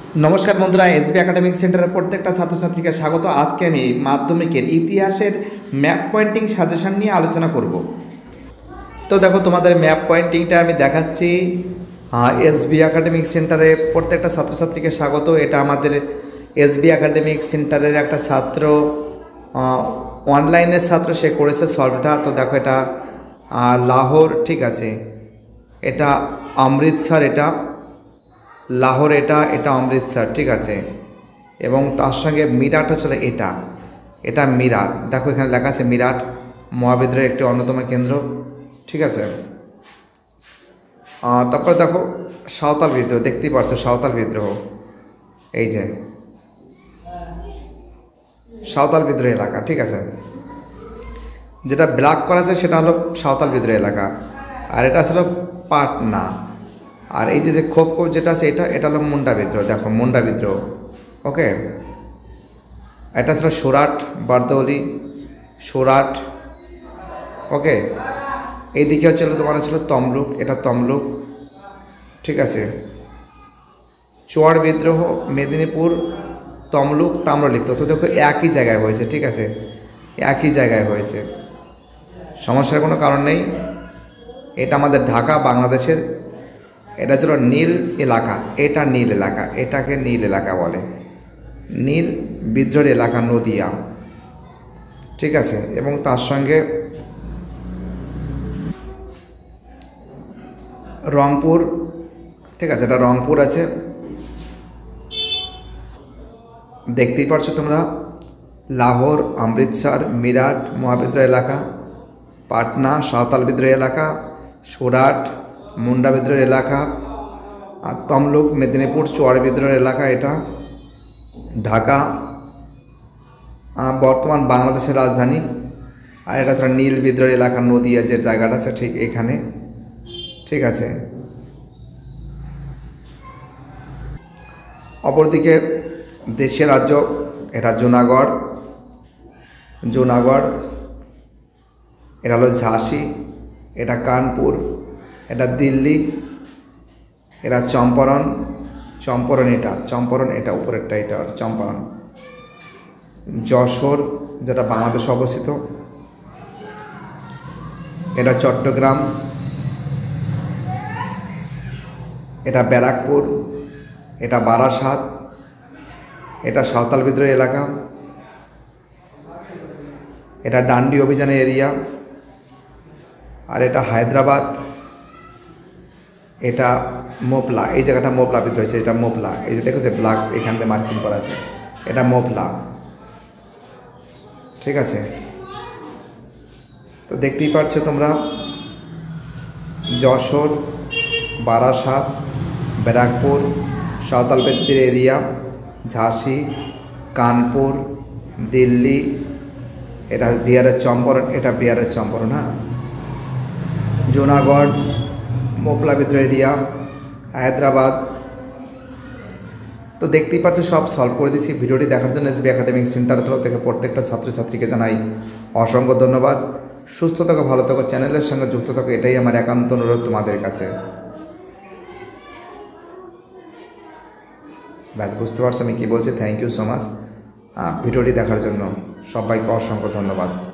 নমস্কার বন্ধুরা, SB academic সেন্টারের প্রত্যেকটা ছাত্রছাত্রীকে স্বাগত। আজকে আমি মাধ্যমিকের ইতিহাসের ম্যাপ পয়েন্টিং সাজেশন নিয়ে আলোচনা করব। তো দেখো, তোমাদের ম্যাপ পয়েন্টিংটা আমি দেখাচ্ছি। এসবি একাডেমিক সেন্টারে প্রত্যেকটা ছাত্রছাত্রীকে স্বাগত। এটা আমাদের এসবি একাডেমিক সেন্টারের একটা ছাত্র, অনলাইনের ছাত্র, সে করেছে সলভটা। তো দেখো, এটা লাহোর, ঠিক আছে, এটা অমৃতসর, এটা লাহোর, এটা অমৃতসর, ঠিক আছে। এবং তার সঙ্গে মিরাট হচ্ছে এটা মিরাট। দেখো, এখানে লেখা আছে মিরাট মহাবিদ্যালয়ের একটি অন্যতম কেন্দ্র, ঠিক আছে। তারপরে দেখো সাঁওতাল বিদ্রোহ, দেখতেই পাচ্ছ সাঁওতাল বিদ্রোহ, এই যে সাঁওতাল বিদ্রোহ এলাকা, ঠিক আছে। যেটা ব্ল্যাক করা আছে সেটা হলো সাঁওতাল বিদ্রোহ এলাকা, আর এটা ছিল পাটনা। আর এই যে খোপ যেটা আছে এটা হলো মুন্ডা বিদ্রোহ। দেখো মুন্ডা বিদ্রোহ, ওকে। এটা ছিল সুরাট, বারদৌলি, সুরাট, ওকে। এইদিকে হচ্ছিল তোমার ছিল তমলুক, এটা তমলুক, ঠিক আছে। চোয়ার বিদ্রোহ মেদিনীপুর, তমলুক, তাম্রলিপ্ত। তো দেখো একই জায়গায় হয়েছে, ঠিক আছে, একই জায়গায় হয়েছে, সমস্যার কোনো কারণ নেই। এটা আমাদের ঢাকা, বাংলাদেশের। এটা ছিল নীল এলাকা, এটা নীল এলাকা, এটাকে নীল এলাকা বলে। নীল বিদ্রোহের এলাকা নদিয়া, ঠিক আছে। এবং তার সঙ্গে রংপুর, ঠিক আছে, এটা রংপুর আছে, দেখতেই পারছো তোমরা। লাহোর, অমৃতসর, মিরাট মহাবিদ্রোহ এলাকা, পাটনা সাঁওতাল বিদ্রোহ এলাকা, সুরাট মুন্ডা বিদ্রোহের এলাকা, আর তমলুক মেদিনীপুর চোয়ার বিদ্রোহের এলাকা। এটা ঢাকা, বর্তমান বাংলাদেশের রাজধানী। আর এটা ছাড়া নীল বিদ্রোহের এলাকা নদিয়া, যে জায়গাটা আছে ঠিক এখানে, ঠিক আছে। অপরদিকে দেশের রাজ্য, এটা জুনাগড়, এটা হলো ঝাঁসি, এটা কানপুর, এটা দিল্লি, এটা চম্পারণ, এটা উপরেরটা, এটা চম্পারণ। যশোর, যেটা বাংলাদেশে অবস্থিত, এটা চট্টগ্রাম, এটা ব্যারাকপুর, এটা বারাসাত, এটা সাঁওতাল বিদ্রোহ এলাকা, এটা ডান্ডি অভিযানের এরিয়া। আর এটা হায়দ্রাবাদ, এটা মোপলা, এই জায়গাটা মোপলা বিদ্রোহ হয়েছে, এটা মোপলা। এই যে দেখো যে ব্ল্যাক এখান থেকে মার্কিং করা আছে, এটা মোপলা, ঠিক আছে। তো দেখতেই পাচ্ছ তোমরা, যশোর, বারাসাত, ব্যারাকপুর, সাঁওতাল বিদ্রোহের এরিয়া, ঝাঁসি, কানপুর, দিল্লি, এটা বিহারের চম্পারণ, এটা বিহারের চম্পারণ, হ্যাঁ। জুনাগড় মোপলা বিদ্রোহ এরিয়া, হায়দ্রাবাদ। তো দেখতেই পাচ্ছ সব সলভ করে দিচ্ছি। ভিডিওটি দেখার জন্য এসবি একাডেমিক সেন্টারের তরফ থেকে প্রত্যেকটা ছাত্রছাত্রীকে জানাই অসংখ্য ধন্যবাদ। সুস্থ থাকো, ভালো থাকো, চ্যানেলের সঙ্গে যুক্ত থাকো, এটাই আমার একান্ত অনুরোধ তোমাদের কাছে। বুঝতে পারছো আমি কী বলছি? থ্যাংক ইউ সো মাচ ভিডিওটি দেখার জন্য। সবাইকে অসংখ্য ধন্যবাদ।